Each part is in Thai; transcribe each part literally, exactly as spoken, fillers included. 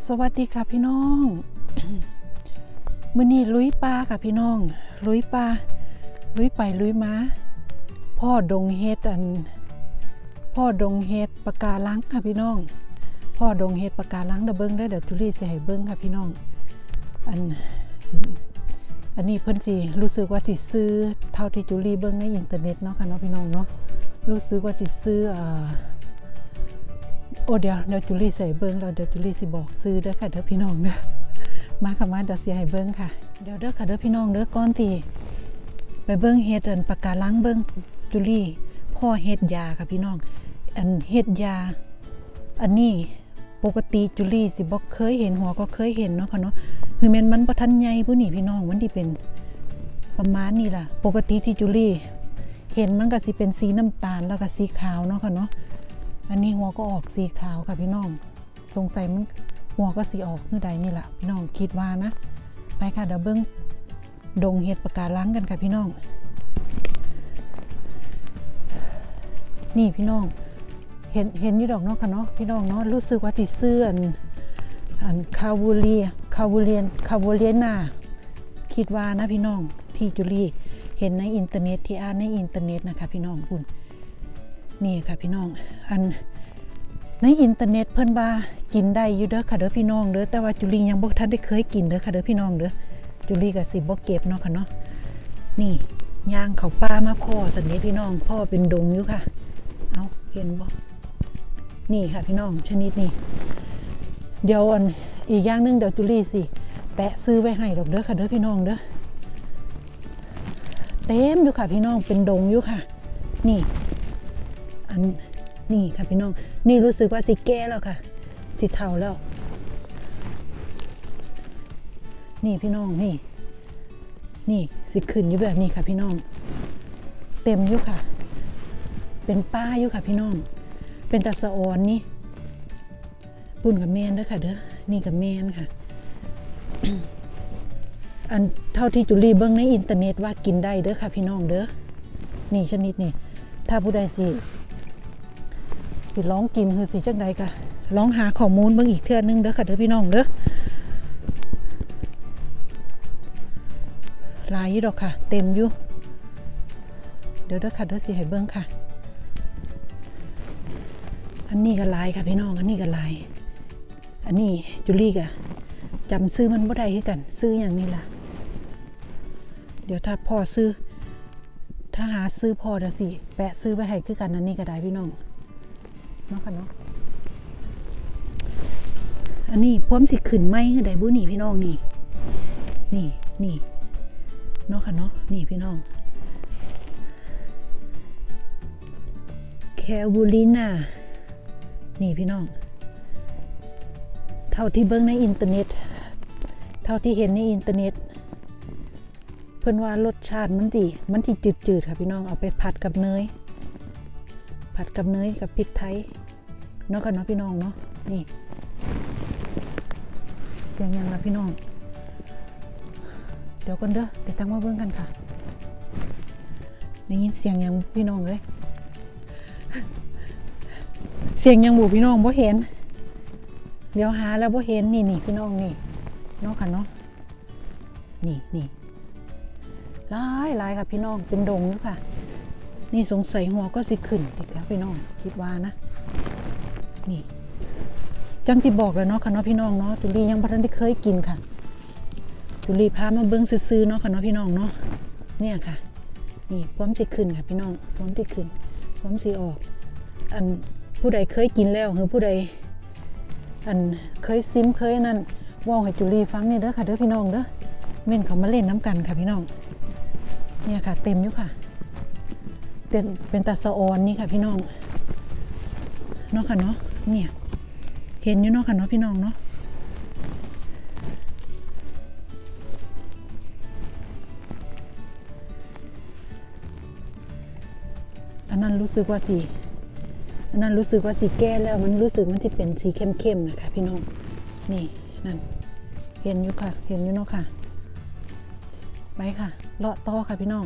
สวัสดีค่ะพี่น้อง มื้อนี้ลุยป่าค่ะพี่น้องลุยป่าลุยไปลุยมาพ่อดงเฮ็ดอันพ่อดงเฮ็ดปะการังค่ะพี่น้องพ่อดงเฮ็ดปะการังเดี๋ยวเบิ่งได้เดี๋ยวจุลี่สิให้เบิ่งค่ะพี่น้องอันอันนี้เพิ่นสิรู้สึกว่าสิซื้อเท่าที่จุลี่เบิ่งในอินเทอร์เน็ตเนาะค่ะเนาะพี่น้องเนาะรู้สึกว่าสิซื้ออ่าโอ้เดี๋ยวเดี๋ยวจุลี่ใส่เบิ้งเราเดี๋ยวจุลี่สิบอกซื้อเด้อค่ะเด้อพี่น้องเด้อมาค่ะมาเดี๋ยวสิให้เบิ้งค่ะเดี๋ยวเด้อค่ะเด้อพี่น้องเด้อก่อนที่ไปเบิ้งเฮ็ดอันปะการังเบิ้งจุลี่พ่อเฮ็ดยาค่ะพี่น้องอันเฮ็ดยาอันนี้ปกติจุลี่สิบ่เคยเห็นหัวก็เคยเห็นเนาะค่ะเนาะคือแม่นมันบ่ทันใหญ่ผู้นี่พี่น้องมันสิเป็นประมาณนี้ล่ะปกติที่จุลี่เห็นมันก็สิเป็นสีน้ำตาลแล้วก็สีขาวเนาะค่ะเนาะอันนี้หัวก็ออกสีขาวค่ะพี่น้องสงสัยมันหัวก็สีออกคือใดนี่แหละพี่น้องคิดว่านะไปค่ะเดี๋ยวเบิ้งดงเห็ดปะการังกันค่ะพี่น้องนี่พี่น้องเห็นเห็นอยู่ดอกเนาะค่ะเนาะพี่น้องเนาะรู้สึกว่าติดเสื้ออันอันคาวูเลียคาวูเลียนคาวูเลียนาคิดว่านะพี่น้องที่จุลีเห็นในอินเทอร์เน็ตที่อ่านในอินเทอร์เน็ตนะคะพี่น้องคุณนี่ค่ะพี่น้องอันในอินเทอร์เน็ตเพิ่นว่ากินได้อยู่เด้อค่ะเด้อพี่น้องเด้อแต่ว่าจุลียังบ่ทันได้เคยกินเด้อค่ะเด้อพี่น้องเด้อจุลีก็สิบ่เก็บเนาะค่ะเนาะนี่ย่างเขาป่ามาพ่อสันนี้พี่น้องพ่อเป็นดงอยู่ค่ะเอาเห็นบ่นี่ค่ะพี่น้องชนิดนี้เดี๋ยวอันอีกอย่างนึงเดี๋ยวจุลีสิแปะซื้อไว้ให้ดอกเด้อค่ะเด้อพี่น้องเด้อเต็มอยู่ค่ะพี่น้องเป็นดงอยู่ค่ะนี่อันนี่ค่ะพี่น้องนี่รู้สึกว่าสิแก่แล้วค่ะสิเฒ่าแล้วนี่พี่น้องนี่นี่สิขึ้นอยู่แบบนี้ค่ะพี่น้องเต็มอยู่ค่ะเป็นป้าอยู่ค่ะพี่น้องเป็นตะสะออนนี่ปุ่นกับเมนเด้อค่ะเด้อนี่กับเมนค่ะ อันเท่าที่จุลีเบิ้งในอินเทอร์เน็ตว่ากินได้เด้อค่ะพี่น้องเด้อนี่ชนิดนี่ถ้าผู้ใดสิสิร้องกินคือสิจังใดกะร้องหาข้อมูลเบิ่งอีกเทื่อนึงเด้อค่ะเด้อพี่น้องเด้อหลายอยู่ดอกค่ะเต็มอยู่เดี๋ยวเด้อค่ะเด้อสิให้เบิ่งค่ะอันนี้ก็หลายค่ะพี่น้องอันนี้ก็หลายอันนี้จุลี่กะจำซื้อมันบ่ได้คือกันซื้ออย่างนี้ล่ะเดี๋ยวถ้าพ่อซื้อถ้าหาซื้อพ่อเดี๋ยวสิแปะซื้อไปให้คือกันอันนี้ก็ได้พี่น้องเนาะค่ะเนาะอันนี้พร้อมสิขึ้นไหมคือใดบุนี่พี่น้องนี่นี่นี่เนาะค่ะเนาะนี่พี่น้องแควูลิน่านี่พี่น้องเท่าที่เบิ่งในอินเทอร์เน็ตเท่าที่เห็นในอินเทอร์เน็ตเพิ่นว่ารสชาติมันสิมันสิจืดๆค่ะพี่น้องเอาไปผัดกับเนยผัดกับเนยกับพริกไทยเนาะค่ะเนาะพี่น้องเนาะนี่เสียงยังละพี่น้องเดี๋ยวกันเด้อเดี๋ยวตั้งมาเบิ่งกันค่ะได้ยินเสียงยังพี่น้องเลยเสียงยังหมู่พี่น้องบ่เห็นเดี๋ยวหาแล้วบ่เห็นนี่นี่พี่น้องนี่เนาะค่ะเนาะนี่นี่หลายหลายค่ะพี่น้องเป็นดงอยู่ค่ะนี่สงสัยหัวก็สิขึ้นติดแล้วพี่น้องคิดว่านะนี่จังที่บอกเลยเนาะค่ะเนาะพี่น้องเนาะจุลียังบ่ทันได้เคยกินค่ะจุลีพามาเบิ้งซื้อๆเนาะค่ะเนาะพี่น้องเนาะเนี่ยค่ะนี่พร้อมสิขึ้นค่ะพี่น้องพร้อมสิขึ้นพร้อมสิออกอันผู้ใดเคยกินแล้วหรือผู้ใดอันเคยซิมเคยนั่นว่าวให้จุลีฟังนี่เด้อค่ะเด้อพี่น้องเด้อเม่นเขามาเล่นน้ำกันค่ะพี่น้องเนี่ยค่ะเต็มอยู่ค่ะเป็นเป็นตาสะออนนี่ค่ะพี่น้องเนาะค่ะเนาะเนี่ยเห็นอยู่เนาะค่ะเนาะพี่น้องเนาะอันนั้นรู้สึกว่าสีอันนั้นรู้สึกว่าสีแก่แล้วมันรู้สึกมันจะเป็นสีเข้มๆนะคะพี่น้องนี่นั่นเห็นอยู่ค่ะเห็นอยู่เนาะค่ะไปค่ะเลาะต่อค่ะพี่น้อง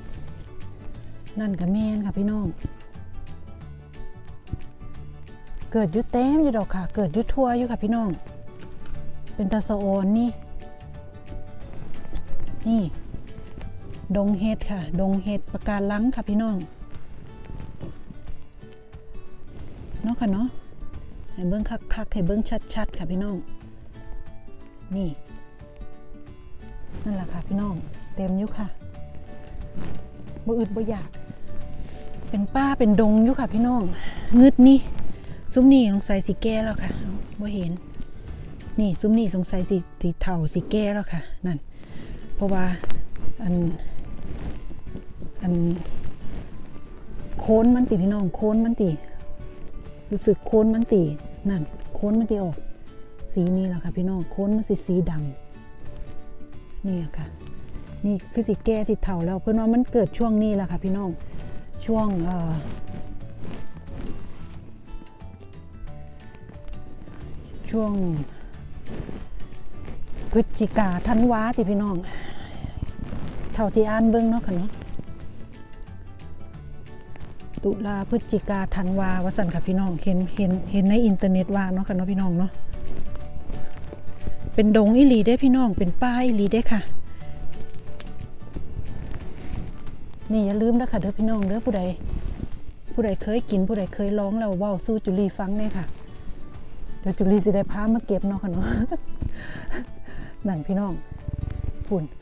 นั่นกับแม่นค่ะพี่น้องเกิดอยู่เต็มอยู่ดอกค่ะเกิดอยู่ทั่วอยู่ค่ะพี่น้องเป็นตะสะออนนี่นี่ดงเห็ดค่ะดงเห็ดปะการังค่ะพี่น้องเนาะค่ะเนาะให้เบิ้งคักๆให้เบิ้งชัดๆค่ะพี่น้องนี่นั่นแหละค่ะพี่น้องเต็มอยู่ค่ะบ่อึดบ่อยากเป็นป้าเป็นดงอยู่ค่ะพี่น้องงึดนี่ซุ้มนี่สงสัยสีแก่แล้วค่ะบ่เห็นนี่ซุ้มนี่สงสัยสีสีเทาสีแก่แล้วค่ะนั่นเพราะว่าอันอันโค้นมันติพี่น้องโค้นมันติรู้สึกโค้นมันตินั่นโค้นมันติออกสีนี้แหละค่ะพี่น้องโค้นมันสีสีดำนี่ค่ะนี่คือสีแก่สีเทาแล้วเพื่อนว่ามันเกิดช่วงนี้แหละค่ะพี่น้องช่วงเอ่อช่วงพฤศจิกาธันวาติพี่น้องเท่าที่อ่านเบิ้งเนาะค่ะเนาะตุลาพฤศจิกาธันวาวสันค่ะพี่น้องเห็นเห็นเห็นในอินเทอร์เน็ตว่าเนาะค่ะเนาะพี่น้องเนาะเป็นดงอิลีได้พี่น้องเป็นป้ายอิลีได้ค่ะนี่อย่าลืมนะค่ะเด้อพี่น้องเด้อผู้ใดผู้ใดเคยกินผู้ใดเคยร้องแล้วว้าวสู้จุลีฟังได้ค่ะเดี๋ยวจุลีสิได้พามาเก็บเนาะค่ะเนาะนั่นพี่น้องปุ่น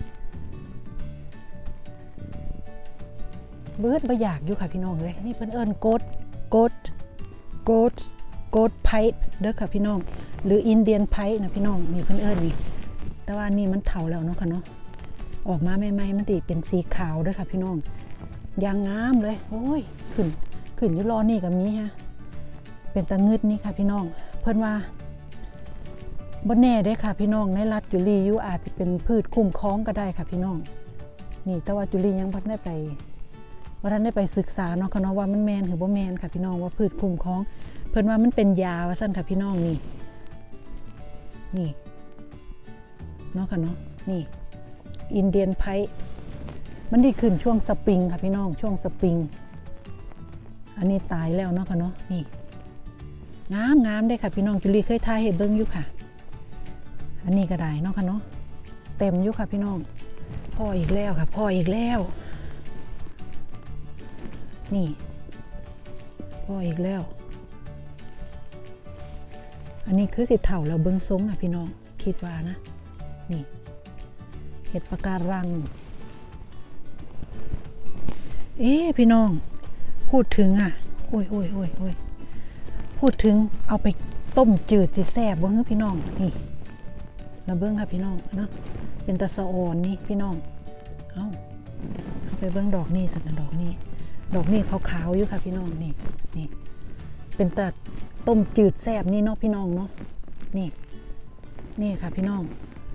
เบิดบ่อยากอยู่ค่ะพี่น้องเลยนี่เพิ่นเอิ้นโกดโกดโกดโกดไพป์เด้อค่ะพี่น้องหรืออินเดียนไพป์นะพี่น้องนี่เพิ่นเอิ้นนี่แต่ว่านี่มันเฒ่าแล้วเนาะค่ะเนาะออกมาใหม่ๆมันติเป็นสีขาวเด้อค่ะพี่น้องยางงามเลยโอ้ยขึ้นขึ้นอยู่รอนี่กับนี้ฮะเป็นตะงึดนี่ค่ะพี่น้องเพิ่นว่าบ่แน่ได้ค่ะพี่น้องในรัฐจุลีอยู่อาจจะเป็นพืชคุ้มครองก็ได้ค่ะพี่น้องนี่แต่ว่าจุลียังบ่ได้ไปว่าท่านได้ไปศึกษาเนาะค่ะเนาะว่ามันแมนหรือบ่แมนค่ะพี่น้องว่าพืชคุ้มครองเพิ่นว่ามันเป็นยาว่าซั่นค่ะพี่น้องนี่นี่เนาะค่ะเนาะนี่อินเดียนไพป์มันได้ขึ้นช่วงสปริงค่ะพี่น้องช่วงสปริงอันนี้ตายแล้วเนาะค่ะเนาะนี่งามงามได้ค่ะพี่น้องจุลีเคยทายให้เบิ้งอยู่ค่ะอันนี้ก็ได้เนาะค่ะเนาะเต็มอยู่ค่ะพี่น้องพ่ออีกแล้วค่ะพ่ออีกแล้วนี่พ่ออีกแล้วอันนี้คือสิเถ่าแล้วเบิ้งทรงอ่ะพี่น้องคิดว่านะนี่เห็ดปะการังเอ๊ะพี่น้องพูดถึงอ่ะโอ้ยโอ้ยโอ้ยโอ้ยพูดถึงเอาไปต้มจืดจิแซ่บบ่ฮึพี่น้องนี่เราเบิ้งค่ะพี่น้องเนาะเป็นตะสะออนนี่พี่น้องเอาเอาไปเบิ้งดอกนี่สักดอกนี่ดอกนี่ขาวๆอยู่ค่ะพี่น้องนี่นี่เป็นตะต้มจืดแซ่บนี่เนาะพี่น้องเนาะนี่นี่ค่ะพี่น้อง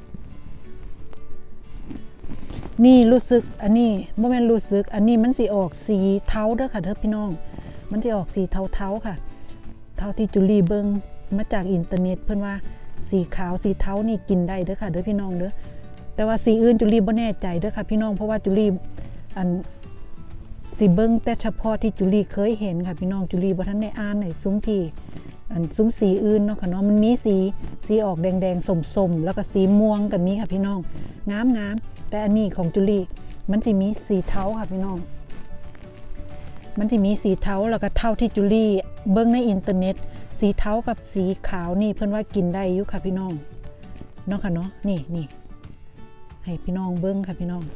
นี่รู้สึกอันนี้โมเมนต์รู้สึกอันนี้มันสีออกสีเทาเด้อค่ะเด้อพี่น้องมันจะออกสีเทาๆค่ะเท่าที่จุลีเบิงมาจากอินเทอร์เน็ตเพื่อนว่าสีขาวสีเทานี่กินได้เด้อค่ะเด้อพี่น้องเด้อแต่ว่าสีอื่นจุลีบ่แน่ใจเด้อค่ะพี่น้องเพราะว่าจุลีอันสีเบิงแต่เฉพาะที่จุลีเคยเห็นค่ะพี่น้องจุลีบ่ทันได้อ่านในซุ้มที่อันซุ้มสีอื่นเนาะค่ะเนาะมันมีสีสีออกแดงๆส้มๆแล้วก็สีม่วงกับนี้ค่ะพี่น้องงามๆแต่อันนี้ของจุลีมันจะมีสีเทาค่ะพี่น้องมันจะมีสีเทาแล้วก็เท่าที่จุลีเบิ้งในอินเทอร์เน็ตสีเทากับสีขาวนี่เพิ่นว่ากินได้อยู่ค่ะพี่น้องเนาะค่ะเนาะนี่นี่ให้พี่น้องเบิ้งค่ะพี่น้อง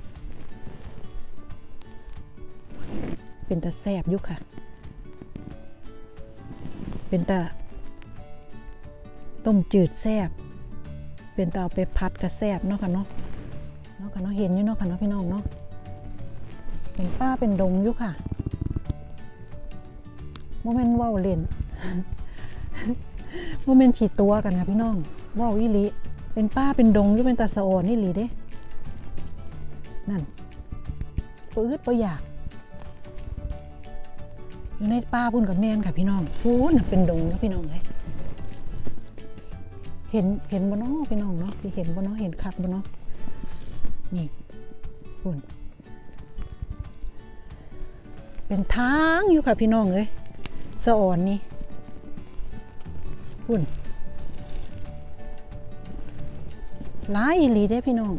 เป็นตาแซ่บอยู่ค่ะเป็นตาต้มจืดแซ่บเป็นตาเอาไปผัดกระแซ่บเนาะค่ะเนาะเนาะค่ะเนาะเห็นอยู่เนาะค่ะเนาะพี่น้องเนาะเป็นป้าเป็นดงอยู่ค่ะโมเมนต์ว่าวเล่นโมเมนต์ฉีดตัวกันค่ะพี่น้องว่าวอีหลีเป็นป้าเป็นดงอยู่เป็นตาสะออนอีหลีเด้นั่นปื๊ดประหยัดอยู่ในป้าพุ่นกับแมนค่ะพี่น้องพูนเป็นดงค่ะพี่น้องเลยเห็นเห็นบ่เนาะพี่น้องเนาะที่เห็นบ่เนาะเห็นคักบ่เนาะนี่พุ่นเป็นทางอยู่ค่ะพี่น้องเลยสะอ่อนนี่พุ่นหลายอีหลีเด้พี่น้อง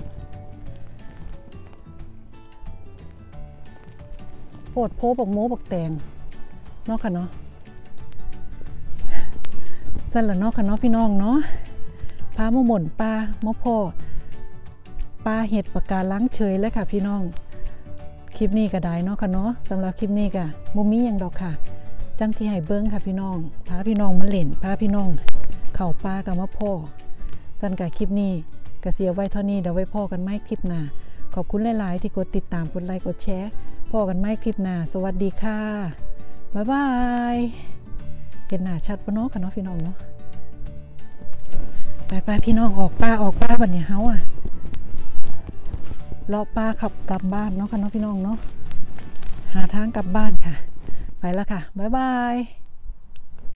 โพดโพบักโมบักแตงเนาะค่ะเนาะสั่นละเนาะค่ะเนาะพี่น้องเนาะพามาหม่นปลามาพ่อปลาเห็ดปากกาล้างเฉยเลยค่ะพี่น้องคลิปนี้ก็ได้เนาะค่ะเนาะสำหรับคลิปนี้ก็บ่มีหยังดอกค่ะจังที่ให้เบิ้งค่ะพี่น้องพาพี่น้องมาเล่นพาพี่น้องเข้าปลากับมาพ่อสั่นกับคลิปนี้ก็เสียไว้เท่านี้เดี๋ยวไว้พ่อกันไม่คลิปหน้าขอบคุณหลายๆที่กดติดตามกดไลค์กดแชร์พ่อกันไม่คลิปหน้าสวัสดีค่ะบ๊ายบายเห็นหน้าชัดปะเนาะค่ะเนาะพี่น้องเนาะไปไปพี่น้องออกปลาออกปลาวันนี้เฮาอ่ะรอปลาขับกลับบ้านเนาะค่ะเนาะพี่น้องเนาะหาทางกลับบ้านค่ะไปแล้วค่ะบ๊ายบาย